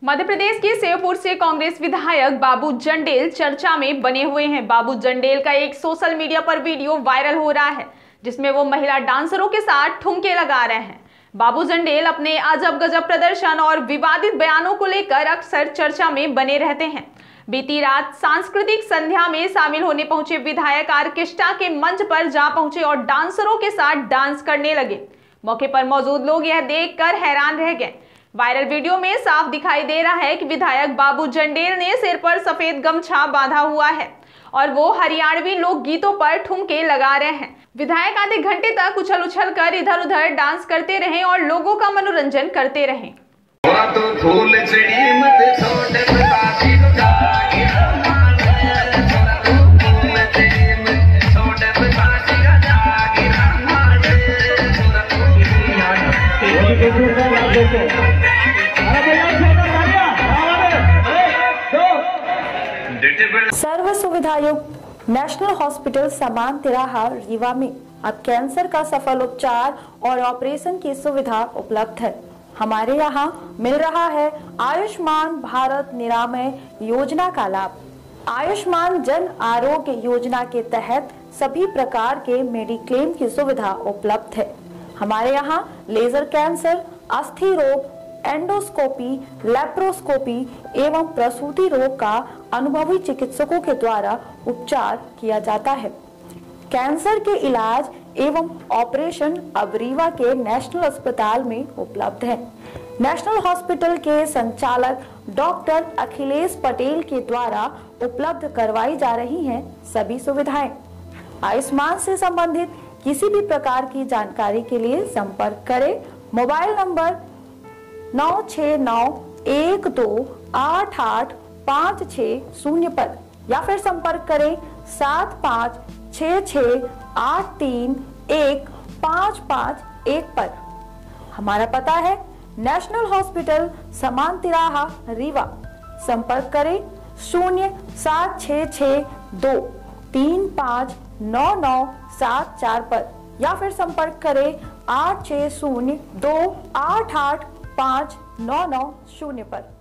मध्य प्रदेश के सेवपुर से कांग्रेस विधायक बाबू जंडेल चर्चा में बने हुए हैं। बाबू जंडेल का एक सोशल मीडिया पर वीडियो वायरल हो रहा है जिसमें वो महिला डांसरों के साथ ठुमके लगा रहे हैं। बाबू जंडेल अपने अजब गजब प्रदर्शन और विवादित बयानों को लेकर अक्सर चर्चा में बने रहते हैं। बीती रात सांस्कृतिक संध्या में शामिल होने पहुंचे विधायक ऑर्केस्ट्रा के मंच पर जा पहुंचे और डांसरों के साथ डांस करने लगे। मौके पर मौजूद लोग यह देखकर हैरान रह गए। वायरल वीडियो में साफ दिखाई दे रहा है कि विधायक बाबू जंडेल ने सिर पर सफेद गमछा बांधा हुआ है और वो हरियाणवी लोक गीतों पर ठुमके लगा रहे हैं। विधायक आधे घंटे तक उछल उछल कर इधर उधर डांस करते रहे और लोगों का मनोरंजन करते रहे। सर्व सुविधायुक्त नेशनल हॉस्पिटल समान तिराहा रीवा में अब कैंसर का सफल उपचार और ऑपरेशन की सुविधा उपलब्ध है। हमारे यहाँ मिल रहा है आयुष्मान भारत निरामय योजना का लाभ। आयुष्मान जन आरोग्य योजना के तहत सभी प्रकार के मेडिक्लेम की सुविधा उपलब्ध है। हमारे यहाँ लेजर कैंसर, अस्थि रोग, एंडोस्कोपी, लेप्रोस्कोपी एवं प्रसूति रोग का अनुभवी चिकित्सकों के द्वारा उपचार किया जाता है। कैंसर के इलाज एवं ऑपरेशन अब रीवा के नेशनल अस्पताल में उपलब्ध है। नेशनल हॉस्पिटल के संचालक डॉक्टर अखिलेश पटेल के द्वारा उपलब्ध करवाई जा रही हैं सभी सुविधाएं। आयुष्मान से संबंधित किसी भी प्रकार की जानकारी के लिए संपर्क करें मोबाइल नंबर 9691288560 पर या फिर संपर्क करें 7566831551 पर। हमारा पता है नेशनल हॉस्पिटल समान तिराहा रीवा। संपर्क करें 07662359974 पर या फिर संपर्क करें 8602885990 पर।